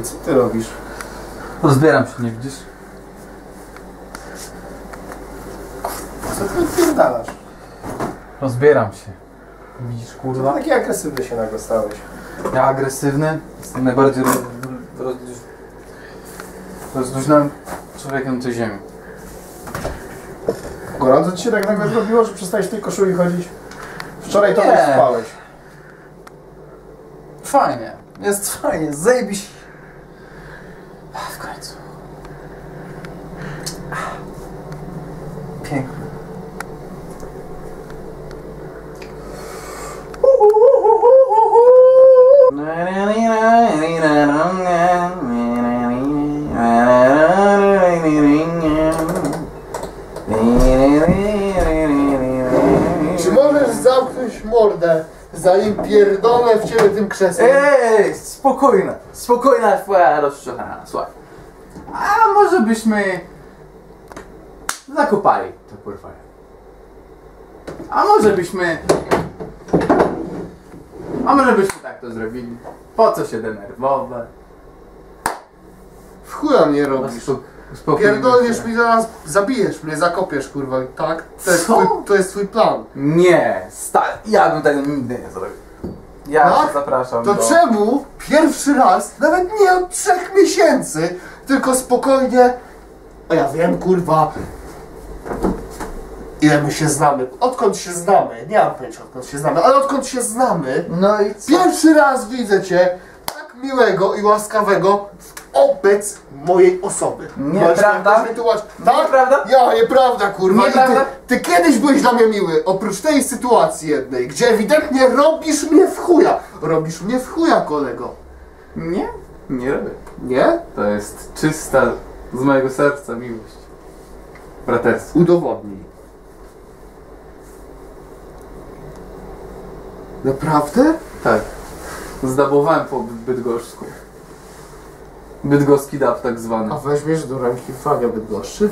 co ty robisz? Rozbieram się, nie widzisz? Co ty odpierdalasz? Rozbieram się. Widzisz, kurwa? Taki agresywny się nagle stałeś. Ja agresywny? Jestem najbardziej rozluźnionym człowiekiem tej ziemi. Gorąco ci się tak nagle zrobiło, że przestałeś w tej koszuli chodzić? Wczoraj to Nie. nie spałeś. Fajnie. Jest fajnie. Zajebiś. W końcu. Pięknie. Czy możesz zamknąć mordę, zanim pierdolę w ciebie tym krzesłem? Ej, spokojna. Spokojna twoja rozczochrana. Słuchaj. A może byśmy zakopali to portfolio. A może byśmy tak to zrobili. Po co się denerwować? W chuja mnie robisz. Pierdolniesz mi zaraz, zabijesz mnie, zakopiesz kurwa, tak? To jest twój plan. Nie, ja bym tego nigdy nie zrobił. Ja Tak? cię zapraszam To do... czemu pierwszy raz, nawet nie od 3 miesięcy, tylko spokojnie, a ja wiem kurwa, ile my się znamy, odkąd się znamy, nie mam pojęcia odkąd się znamy, ale odkąd się znamy, No i co? pierwszy raz widzę cię tak miłego i łaskawego wobec mojej osoby. Nieprawda? Tak? Nieprawda? Ja, nieprawda kurwa. Nieprawda? I ty kiedyś byłeś dla mnie miły, oprócz tej sytuacji jednej, gdzie ewidentnie robisz mnie w chuja. Robisz mnie w chuja, kolego. Nie, nie robię. Nie? To jest czysta z mojego serca miłość. Braterstwo. Udowodnij. Naprawdę? Tak. Zdabowałem po bydgoszczku. Bydgoski dab tak zwany. A weźmiesz do ręki flagę Bydgoszczy?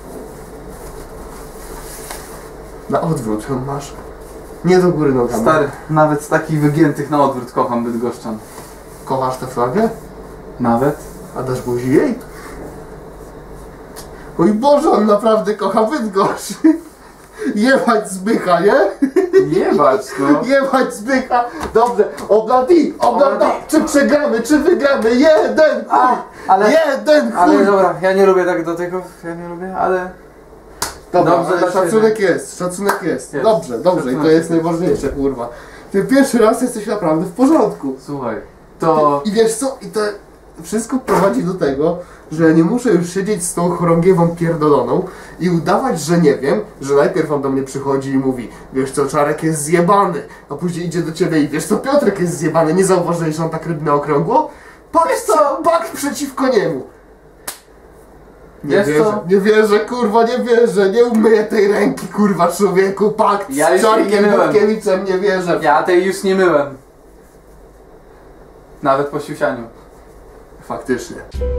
Na odwrót ją masz. Nie do góry nogami. Stary, nawet z takich wygiętych na odwrót kocham bydgoszczan. Kochasz tę flagę? Nawet? A dasz buzi jej? Oj Boże, on naprawdę kocha Bydgoszcz. Jebać Zbycha, nie? Jebać, no. Jebać Zbycha. Dobrze, obladi. Czy przegramy, czy wygramy? Jeden chuj. Jeden chuj. Ale dobra, ja nie lubię tak do tego, ale... Dobra, Dobrze, ale dla szacunek ciebie. jest, szacunek jest. Jest. Dobrze, i to Szacunek jest jest. najważniejsze, kurwa. Ty pierwszy raz jesteś naprawdę w porządku. Słuchaj, to... I wiesz co, i to wszystko prowadzi do tego, że ja nie muszę już siedzieć z tą chorągiewą pierdoloną i udawać, że nie wiem, że najpierw on do mnie przychodzi i mówi, wiesz co, Czarek jest zjebany, a później idzie do ciebie i wiesz co, Piotrek jest zjebany, nie zauważyłeś, że on tak rybne okrągło? Pakt przeciwko niemu. Nie Wiesz wierzę, co? nie wierzę, kurwa, nie wierzę, nie umyję tej ręki, kurwa, człowieku, pakt Ja z już jej nie Czarkiem myłem. Butkiewiczem, nie wierzę. Ja tej już nie myłem. Nawet po siusianiu. Faktycznie.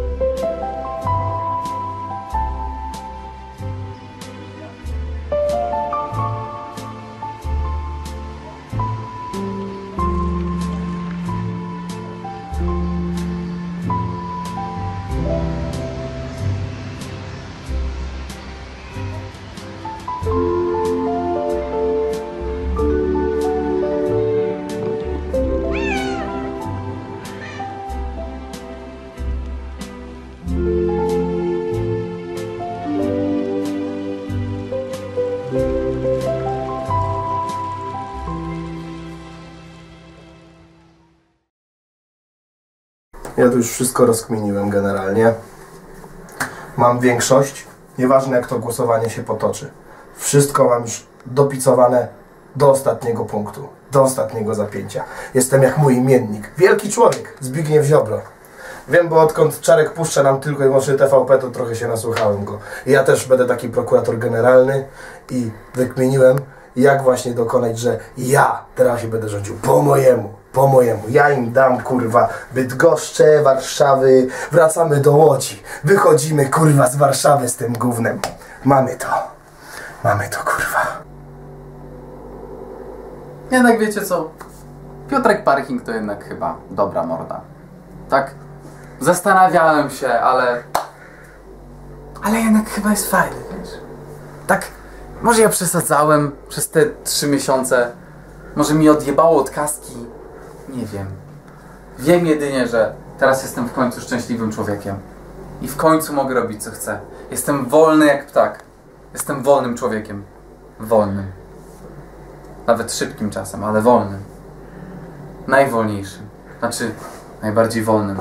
Ja tu już wszystko rozkminiłem generalnie. Mam większość, nieważne jak to głosowanie się potoczy. Wszystko mam już dopicowane do ostatniego punktu, do ostatniego zapięcia. Jestem jak mój imiennik, wielki człowiek, Zbigniew Ziobro. Wiem, bo odkąd Czarek puszcza nam tylko i wyłącznie TVP, to trochę się nasłuchałem go. Ja też będę taki prokurator generalny i wykminiłem, jak właśnie dokonać, że ja teraz się będę rządził po mojemu. Po mojemu. Ja im dam, kurwa, Bydgoszcze, Warszawy, wracamy do Łodzi. Wychodzimy, kurwa, z Warszawy z tym gównem. Mamy to. Mamy to, kurwa. Jednak wiecie co? Piotrek Parking to jednak chyba dobra morda. Tak? Zastanawiałem się, ale jednak chyba jest fajny, wiesz. Tak, może ja przesadzałem przez te 3 miesiące. Może mi odjebało od kaski. Nie wiem. Wiem jedynie, że teraz jestem w końcu szczęśliwym człowiekiem. I w końcu mogę robić co chcę. Jestem wolny jak ptak. Jestem wolnym człowiekiem. Wolnym. Nawet szybkim czasem, ale wolnym. Najwolniejszym. Znaczy, najbardziej wolnym.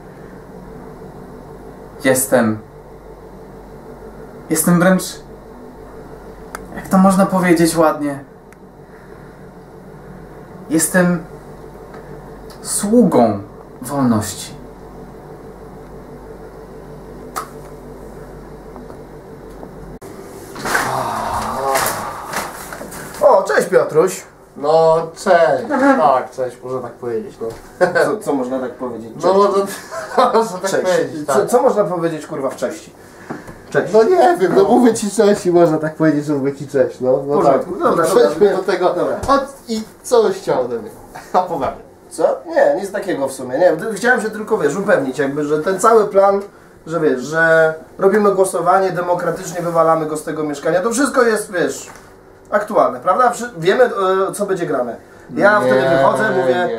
Jestem wręcz... Jak to można powiedzieć ładnie? Jestem sługą wolności. O, cześć Piotruś. No, cześć. Tak, cześć, można tak powiedzieć, no. Co można tak powiedzieć? No, można tak Cześć. powiedzieć, tak. Co można powiedzieć kurwa w cześci? Cześć. No nie wiem, no mówię ci cześć i można tak powiedzieć, że mówię ci cześć, no. No porządku, tak. dobra, Przejdźmy dobra. do tego. Dobra. I co byś chciał ode mnie? Opowiadaj. Co? Nie, nic takiego w sumie. Nie, chciałem się tylko, wiesz, upewnić jakby, że ten cały plan, że wiesz, że robimy głosowanie, demokratycznie wywalamy go z tego mieszkania, to wszystko jest, wiesz, aktualne, prawda? Wiemy, co będzie grane. Ja wtedy wychodzę, mówię...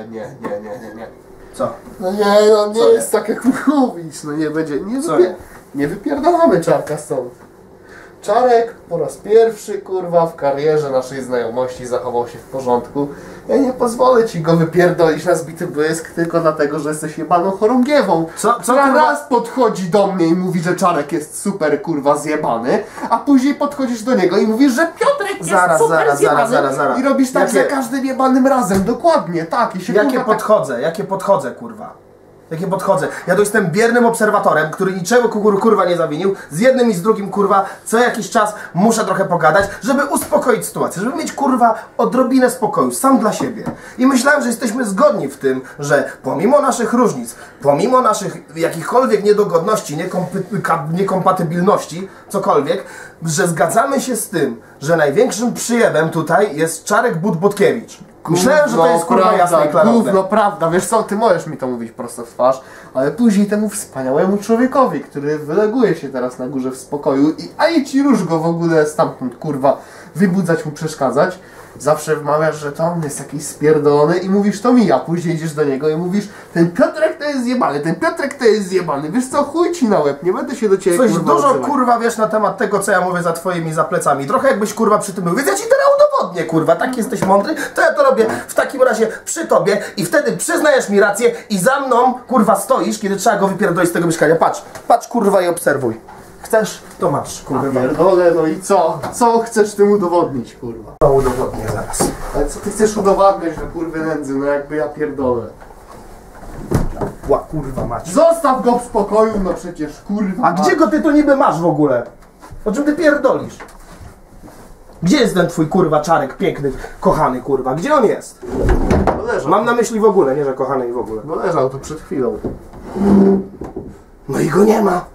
Nie. Co? No nie, no nie Co jest tak jak mówisz, no nie będzie, Co nie? nie wypierdalamy Czarka stąd. Czarek po raz pierwszy, kurwa, w karierze naszej znajomości zachował się w porządku. Ja nie pozwolę ci go wypierdolić na zbity błysk tylko dlatego, że jesteś jebaną chorągiewą. Co, Która kurwa? raz podchodzi do mnie i mówi, że Czarek jest super, kurwa, zjebany, a później podchodzisz do niego i mówisz, że Piotrek jest super zjebany. Zaraz. I robisz tak Jakie- za każdym jebanym razem, dokładnie, tak. I się Jakie kurwa, podchodzę, kurwa. Jakie podchodzę. Ja to jestem biernym obserwatorem, który niczego kurwa nie zawinił. Z jednym i z drugim, kurwa, co jakiś czas muszę trochę pogadać, żeby uspokoić sytuację, żeby mieć, kurwa, odrobinę spokoju, sam dla siebie. I myślałem, że jesteśmy zgodni w tym, że pomimo naszych różnic, pomimo naszych jakichkolwiek niedogodności, niekompatybilności, cokolwiek, że zgadzamy się z tym, że największym przyjemem tutaj jest Czarek Budbutkiewicz. Myślałem, że to jest, kurwa, jasne i klarowne. Gówno, prawda, wiesz co, ty możesz mi to mówić prosto w twarz, ale później temu wspaniałemu człowiekowi, który wyleguje się teraz na górze w spokoju i ci róż go w ogóle stamtąd, kurwa, wybudzać mu, przeszkadzać, zawsze wmawiasz, że to on jest jakiś spierdolony i mówisz to mi, a później idziesz do niego i mówisz, ten Piotrek to jest zjebany, ten Piotrek to jest zjebany, wiesz co, chuj ci na łeb, nie będę się do ciebie, Coś kurwa, dużo, odzywać. kurwa, wiesz na temat tego, co ja mówię za twoimi za plecami. Trochę jakbyś, kurwa, przy tym był. Więc ja ci teraz udowodnię, kurwa. Tak jesteś mądry, to ja to robię w takim razie przy tobie i wtedy przyznajesz mi rację i za mną, kurwa, stoisz, kiedy trzeba go wypierdolić z tego mieszkania. Patrz, kurwa, i obserwuj. Chcesz? To masz, kurwa. Pierdolę, no i co? Co chcesz tym udowodnić, kurwa? To udowodnię zaraz. Ale co ty chcesz udowadniać, że kurwy nędzy, no jakby ja pierdolę. Ła, kurwa, mać. Zostaw go w spokoju, no przecież, kurwa. A gdzie go ty to niby masz w ogóle? O czym ty pierdolisz? Gdzie jest ten twój, kurwa, Czarek piękny, kochany, kurwa? Gdzie on jest? No leżał. Mam na myśli w ogóle, nie że kochany i w ogóle. No leżał tu przed chwilą. No i go nie ma.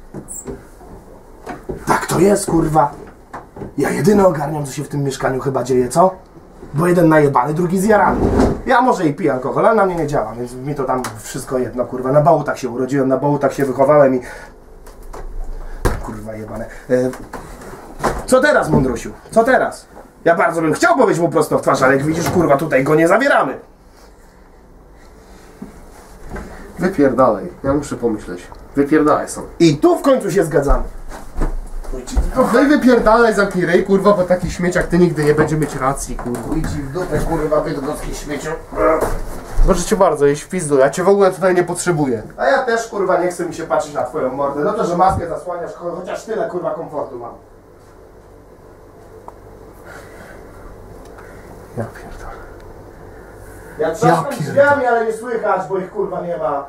Tak to jest, kurwa. Ja jedyny ogarniam, co się w tym mieszkaniu chyba dzieje, co? Bo jeden najebany, drugi zjarany. Ja może i piję alkohol, ale na mnie nie działa, więc mi to tam wszystko jedno, kurwa. Na Bałutach się urodziłem, na Bałutach się wychowałem i... Kurwa jebane. Co teraz, Mądrusiu? Co teraz? Ja bardzo bym chciał powiedzieć mu prosto w twarz, ale jak widzisz, kurwa, tutaj go nie zawieramy. Wypierdalaj, ja muszę pomyśleć. Wypierdalaj są. I tu w końcu się zgadzamy. No i wypierdalaj, zamknij ryj, kurwa, bo taki śmieć jak ty nigdy nie będzie mieć racji, kurwa. Idź w dupę, kurwa, bydgoski śmieciu. Proszę cię bardzo, jeść w pizdu, ja cię w ogóle tutaj nie potrzebuję. A ja też, kurwa, nie chcę mi się patrzeć na twoją mordę. Dobrze, że maskę zasłaniasz, chociaż tyle, kurwa, komfortu mam. Ja pierdolę. Ja trzaskam drzwiami, ale nie słychać, bo ich, kurwa, nie ma.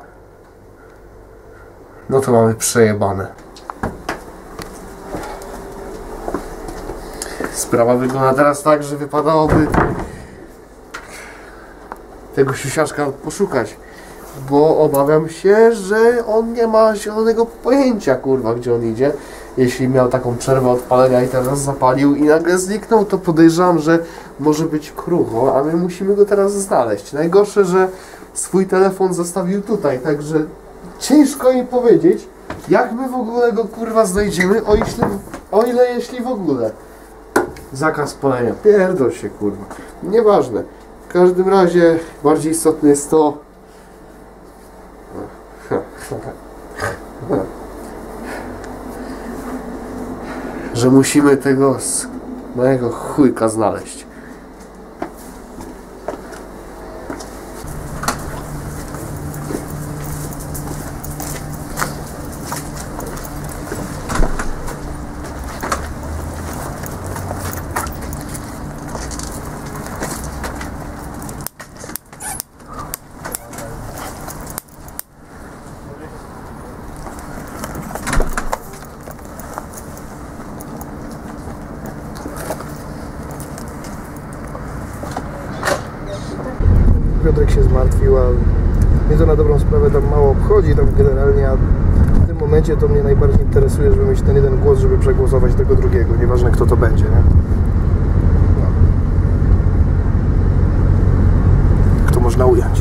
No to mamy przejebane. Sprawa wygląda teraz tak, że wypadałoby tego siusiaszka poszukać, bo obawiam się, że on nie ma zielonego pojęcia, kurwa, gdzie on idzie. Jeśli miał taką przerwę od palenia i teraz zapalił i nagle zniknął, to podejrzewam, że może być krucho, a my musimy go teraz znaleźć. Najgorsze, że swój telefon zostawił tutaj, także ciężko mi powiedzieć, jak my w ogóle go kurwa znajdziemy, o ile jeśli w ogóle. Zakaz palenia. Pierdol się kurwa. Nieważne. W każdym razie bardziej istotne jest to, że musimy tego mojego chujka znaleźć. Piotrek się zmartwił, a mnie to na dobrą sprawę tam mało obchodzi, tam generalnie, a w tym momencie to mnie najbardziej interesuje, żeby mieć ten jeden głos, żeby przegłosować tego drugiego, nieważne kto to będzie, nie? No. Jak to można ująć?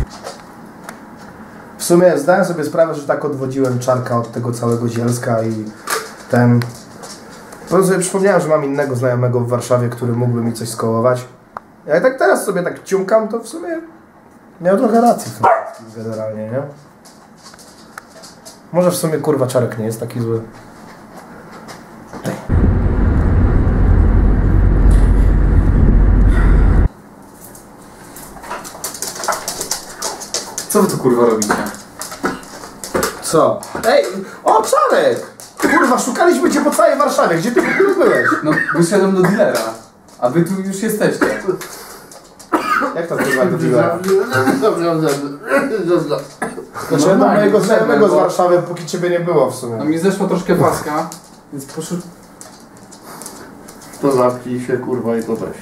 W sumie zdałem sobie sprawę, że tak odwodziłem Czarka od tego całego Zielska i ten... Potem sobie przypomniałem, że mam innego znajomego w Warszawie, który mógłby mi coś skołować. Jak tak teraz sobie tak ciumkam, to w sumie miał trochę racji w tym generalnie, nie? Może w sumie kurwa Czarek nie jest taki zły. Co wy tu kurwa robicie? Co? Ej! O, Czarek! Kurwa, szukaliśmy cię po całej Warszawie. Gdzie ty w ogóle byłeś? No, wyszedłem do dealera. A wy tu już jesteście. Jak to kurwa do dealera? Znaczy do mojego znajomego z Warszawy, póki ciebie nie było w sumie. No mi zeszła troszkę paska, więc proszę... To zamknij się kurwa i to weź.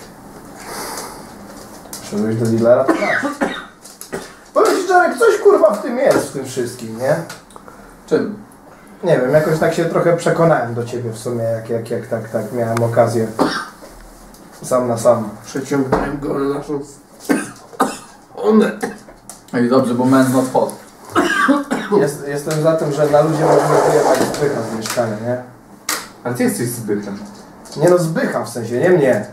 Szedłeś do dealera? Tak. Powiem ci, Czarek, coś kurwa w tym jest, w tym wszystkim, nie? Czym? Nie wiem, jakoś tak się trochę przekonałem do ciebie w sumie, jak tak miałem okazję. Sam na sam. Przeciągnąłem go na naszą... One. Ej, dobrze, bo man's not hot. Jestem za tym, że na ludzie możemy wyjechać Zbycha z mieszkania, nie? Ale ty jesteś zbytem. Nie no, Zbycha w sensie, nie mnie.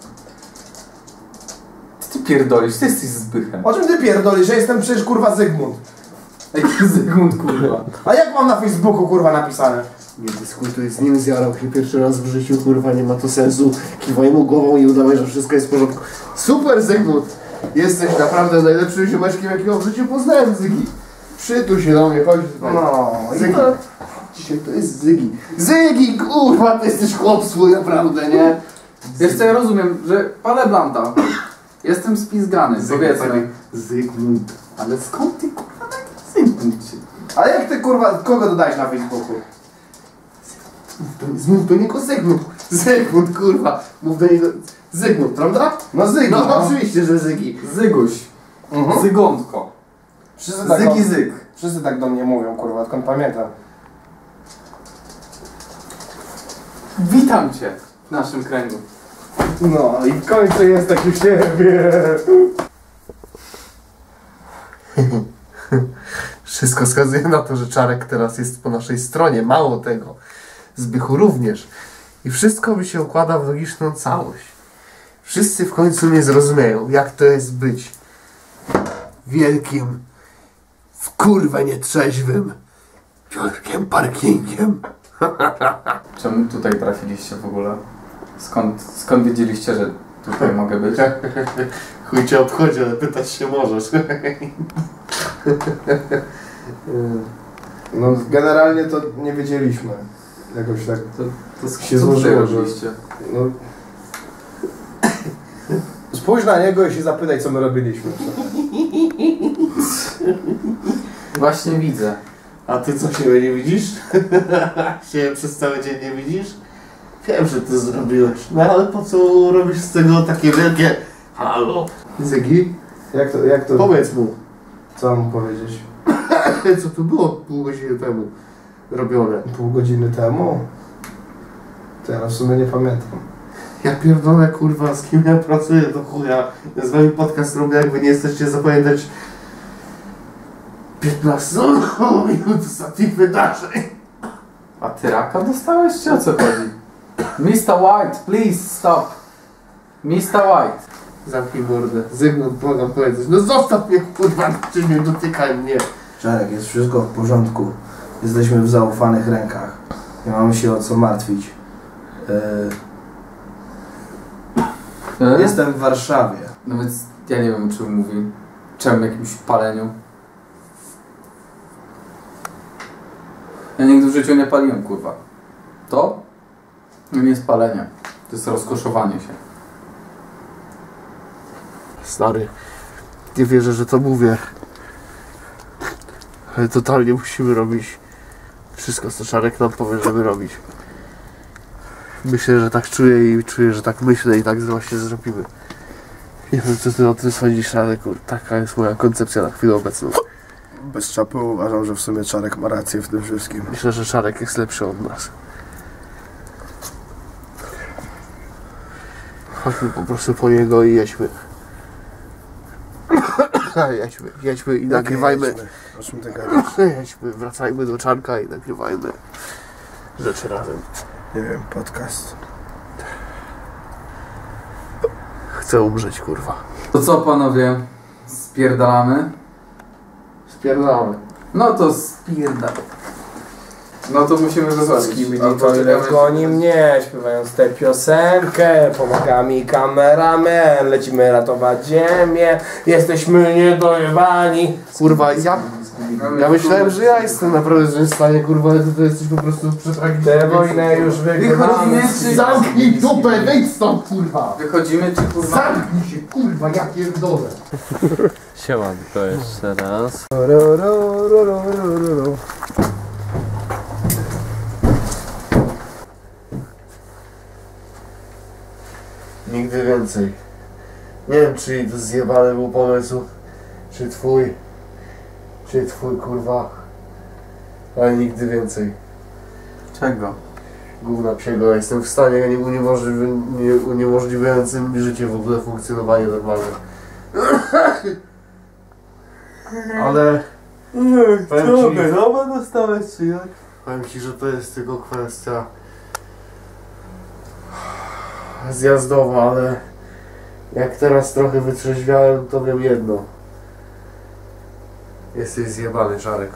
Co ty pierdolisz? Ty jesteś zbychem. O czym ty pierdolisz, że jestem przecież kurwa Zygmunt? Jaki Zygmunt kurwa. A jak mam na Facebooku kurwa napisane? Nie dyskutuj z nim, zjarał się pierwszy raz w życiu, kurwa, nie ma to sensu. Kiwaj mu głową i udawaj, że wszystko jest w porządku. Super, Zygmunt! Jesteś naprawdę najlepszym ziomeczkiem, jakiego w życiu poznałem, Zygi. Przytul się do mnie, chodź tutaj. No, Zygi. Dzisiaj to jest Zygi. Zygi, kurwa, ty jesteś chłop swój, naprawdę, nie? Wiesz co, ja rozumiem, że palę blanta. Jestem spizgany, powiedzmy. Zygmunt. Ale skąd ty kurwa taki Zygmunt? A jak ty kurwa, kogo dodałeś na Facebooku? Zygmunt to nie tylko Zygmunt. Zygmunt, kurwa. Mów do niego Zygmunt, prawda? No Zygi, No, no. oczywiście, że Zygi. Zyguś. Mhm. Zygątko. Wszyscy tak, Zygi zyg. wszyscy tak do mnie mówią, kurwa, odkąd pamiętam. Witam cię w naszym kręgu. No i w końcu jesteś u siebie. Wszystko wskazuje na to, że Czarek teraz jest po naszej stronie. Mało tego. Zbychu również. I wszystko mi się układa w logiczną całość. Wszyscy w końcu mnie zrozumieją, jak to jest być wielkim, w kurwę nietrzeźwym Piotrkiem Parkingiem. Czemu tutaj trafiliście w ogóle? Skąd wiedzieliście, że tutaj mogę być? Chuj cię obchodzi, ale pytać się możesz. No generalnie to nie wiedzieliśmy. Jakoś tak To się co tutaj złożyło, że... robiliście? No... Spójrz na niego i się zapytaj, co my robiliśmy. Właśnie widzę. A ty co, siebie nie widzisz? Siebie przez cały dzień nie widzisz? Wiem, że ty zrobiłeś. No ale po co robisz z tego takie wielkie halo? Zygi? Jak to... Powiedz mu, Co mam powiedzieć? co tu było pół godziny temu robione. Pół godziny temu? To ja w sumie nie pamiętam. Ja pierdolę, kurwa, z kim ja pracuję, do chuja. Ja z wami podcast robię, jak wy nie jesteście zapamiętać 15 minut ostatnich wydarzeń. A ty raka dostałeś, czy o co chodzi? Mr. White, please stop. Mr. White. Zamknij mordę. Zygmunt, błagam powiedzieć. No zostaw mnie, kurwa, czy nie dotykaj mnie. Czarek, jest wszystko w porządku. Jesteśmy w zaufanych rękach. Nie mamy się o co martwić. Jestem w Warszawie. No więc ja nie wiem, o czym mówi. Czym jakimś paleniu. Ja nigdy w życiu nie paliłem, kurwa. To? Nie jest palenie. To jest rozkoszowanie się. Stary, nie wierzę, że to mówię. Ale totalnie musimy robić wszystko, co Czarek nam powie, żeby robić. Myślę, że tak czuję i czuję, że tak myślę i tak właśnie zrobimy. Nie wiem, co ty o tym sądzisz, ale taka jest moja koncepcja na chwilę obecną. Bez czapy uważam, że w sumie Czarek ma rację w tym wszystkim. Myślę, że Czarek jest lepszy od nas. Chodźmy po prostu po niego i jedźmy. jedźmy i nagrywajmy. O czym ty gadasz? Jedźmy, wracajmy do Czarka i nagrywajmy rzeczy razem. Nie wiem, podcast. Chcę umrzeć, kurwa. To co, panowie? Spierdalamy? Spierdalamy. No to spierdalamy. No to musimy wychodzić. Toilet goni mnie, śpiewając tę piosenkę. Pomaga mi kameraman, lecimy ratować ziemię. Jesteśmy niedojebani. Kurwa, ja myślałem, że ja jestem naprawdę w stanie, kurwa, ale ty jesteś po prostu przetragiczny. Tę wojnę już wygrywamy. Zamknij dupę, wyjdź stąd, kurwa! Wychodzimy czy kurwa? Zamknij się, kurwa, ja pierdolę. Siemanko jeszcze raz. Nigdy więcej. Nie wiem, czy to zjebany był pomysł, czy twój, kurwa, ale nigdy więcej. Czego? Gówna psiego, jestem w stanie uniemożliwiającym mi życie w ogóle funkcjonowanie normalne. Ale... Nowe dostałeś czy jak? Powiem ci, że to jest tylko kwestia zjazdowa, ale jak teraz trochę wytrzeźwiałem, to wiem jedno. Jesteś zjebany, Czarek.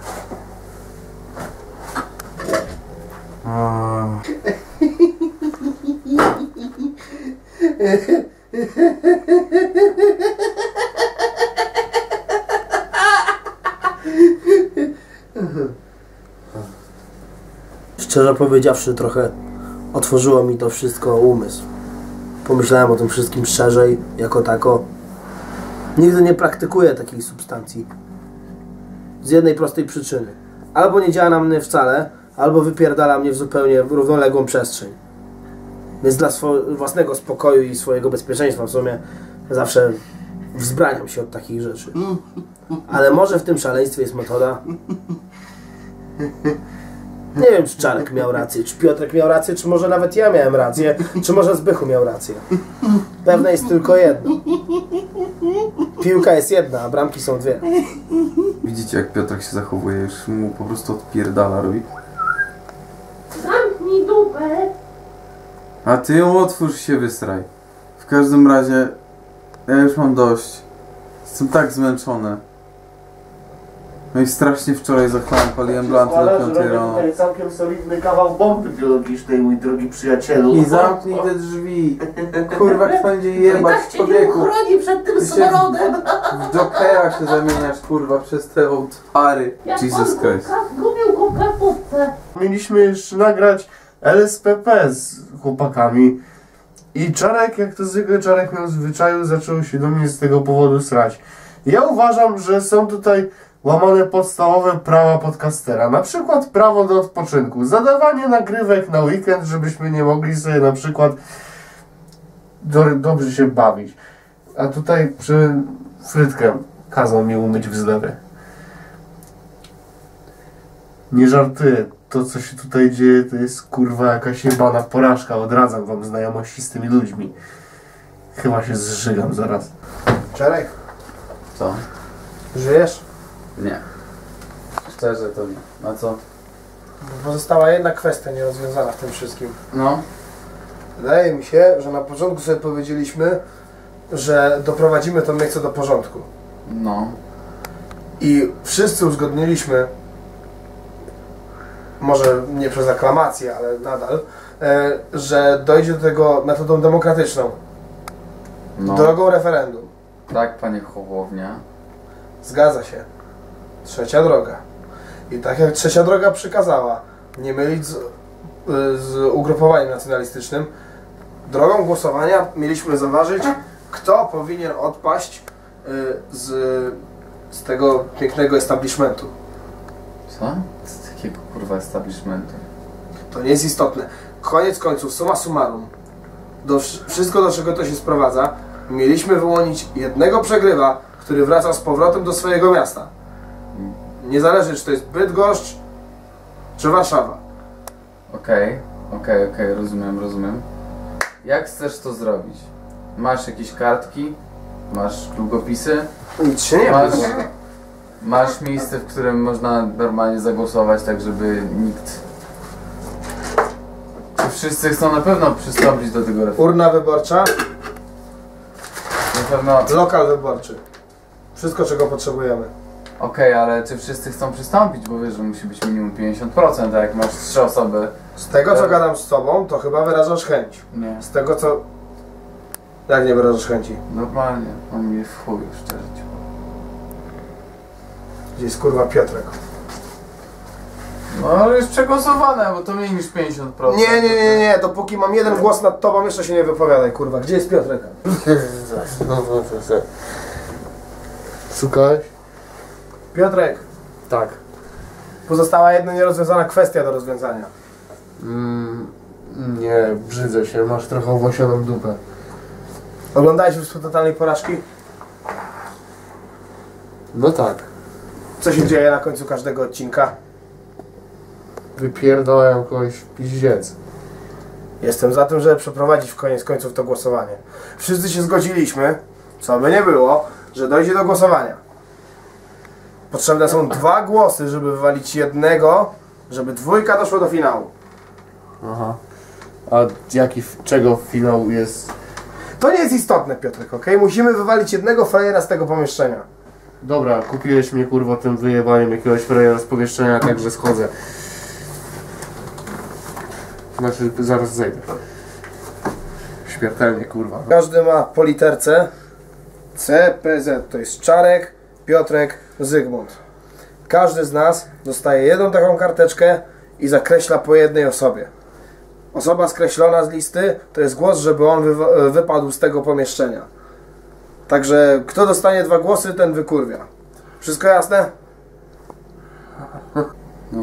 Szczerze powiedziawszy, trochę otworzyło mi to wszystko umysł. Pomyślałem o tym wszystkim szerzej, jako tako. Nigdy nie praktykuję takiej substancji. Z jednej prostej przyczyny. Albo nie działa na mnie wcale, albo wypierdala mnie w zupełnie równoległą przestrzeń. Więc dla własnego spokoju i swojego bezpieczeństwa w sumie zawsze wzbraniam się od takich rzeczy. Ale może w tym szaleństwie jest metoda? Nie wiem, czy Czarek miał rację, czy Piotrek miał rację, czy może nawet ja miałem rację, czy może Zbychu miał rację. Pewne jest tylko jedno. Piłka jest jedna, a bramki są dwie. Widzicie, jak Piotrek się zachowuje, już mu po prostu odpierdala robi. Zamknij dupę! A ty ją otwórz się wysraj. W każdym razie, ja już mam dość. Jestem tak zmęczony. No i strasznie wczoraj zachlałem, paliłem blanty do 5 rano. Całkiem solidny kawał bomby biologicznej, mój drogi przyjacielu. I zamknij te drzwi. Kurwa, kto będzie jebać Tak cię nie człowieku. uchroni przed tym Ty się smrodem! W Jokera się zamieniasz, kurwa, przez te ołtary. Jak Jesus pan Christ. zgubił kubkę w pupce. Mieliśmy jeszcze nagrać LSPP z chłopakami. I Czarek, jak to zwykle Czarek miał w zwyczaju, zaczął się do mnie z tego powodu srać. Ja uważam, że są tutaj łamane podstawowe prawa podcastera. Na przykład prawo do odpoczynku. Zadawanie nagrywek na weekend, żebyśmy nie mogli sobie na przykład dobrze się bawić. A tutaj przy frytkę kazał mi umyć w zlewie. Nie żartuję. To, co się tutaj dzieje, to jest kurwa jakaś jebana porażka. Odradzam wam znajomości z tymi ludźmi. Chyba się zżygam zaraz. Czarek, Co? żyjesz? Nie. szczerze to na co? Pozostała jedna kwestia nierozwiązana w tym wszystkim. No. Wydaje mi się, że na początku sobie powiedzieliśmy, że doprowadzimy to miejsce do porządku. No. I wszyscy uzgodniliśmy, może nie przez aklamację, ale nadal, że dojdzie do tego metodą demokratyczną, No. drogą referendum. Tak, panie Hołownia. Zgadza się. Trzecia droga. I tak jak trzecia droga przykazała, nie mylić z ugrupowaniem nacjonalistycznym, drogą głosowania mieliśmy zaważyć, kto powinien odpaść z tego pięknego establishmentu. Co? Z takiego kurwa establishmentu. To nie jest istotne. Koniec końców, summa summarum, wszystko do czego to się sprowadza, mieliśmy wyłonić jednego przegrywa, który wraca z powrotem do swojego miasta. Niezależnie czy to jest Bydgoszcz, czy Warszawa. Okej, rozumiem. Jak chcesz to zrobić? Masz jakieś kartki? Masz długopisy? Nic się nie Masz, ma. masz miejsce, w którym można normalnie zagłosować, tak żeby nikt... Czy wszyscy chcą na pewno przystąpić do tego referendum? Urna wyborcza, Na pewno... lokal wyborczy. Wszystko, czego potrzebujemy. Okej, ale czy wszyscy chcą przystąpić? Bo wiesz, że musi być minimum 50%, a jak masz 3 osoby... Z tego, co gadam z tobą, to chyba wyrażasz chęć. Nie. Z tego, co... Jak nie wyrażasz chęci? Normalnie. On mnie w chuj, szczerze ci powiem. Gdzie jest kurwa Piotrek? No ale jest przegłosowane, bo to mniej niż 50%. Nie, dopóki mam jeden głos nad tobą, jeszcze się nie wypowiadaj, kurwa. Gdzie jest Piotrek? Szukałeś? Piotrek, Tak. pozostała jedna nierozwiązana kwestia do rozwiązania. Nie, brzydzę się, masz trochę owłosioną dupę. Oglądałeś już totalnej porażki? No tak. Co się dzieje na końcu każdego odcinka? Wypierdalają kogoś w piździec. Jestem za tym, żeby przeprowadzić w koniec końców to głosowanie. Wszyscy się zgodziliśmy, co by nie było, że dojdzie do głosowania. Potrzebne są 2 głosy, żeby wywalić jednego, żeby 2 doszło do finału. Aha. A czego finał jest? To nie jest istotne, Piotrek, okej? Musimy wywalić jednego frajera z tego pomieszczenia. Dobra, kupiłeś mnie kurwa tym wyjebaniem jakiegoś frajera z pomieszczenia, także schodzę. Znaczy, zaraz zejdę. Śmiertelnie kurwa. Każdy ma po literce CPZ, to jest Czarek, Piotrek, Zygmunt. Każdy z nas dostaje jedną taką karteczkę i zakreśla po jednej osobie. Osoba skreślona z listy to jest głos, żeby on wypadł z tego pomieszczenia. Także kto dostanie 2 głosy, ten wykurwia. Wszystko jasne? No,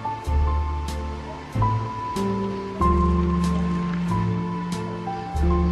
ty.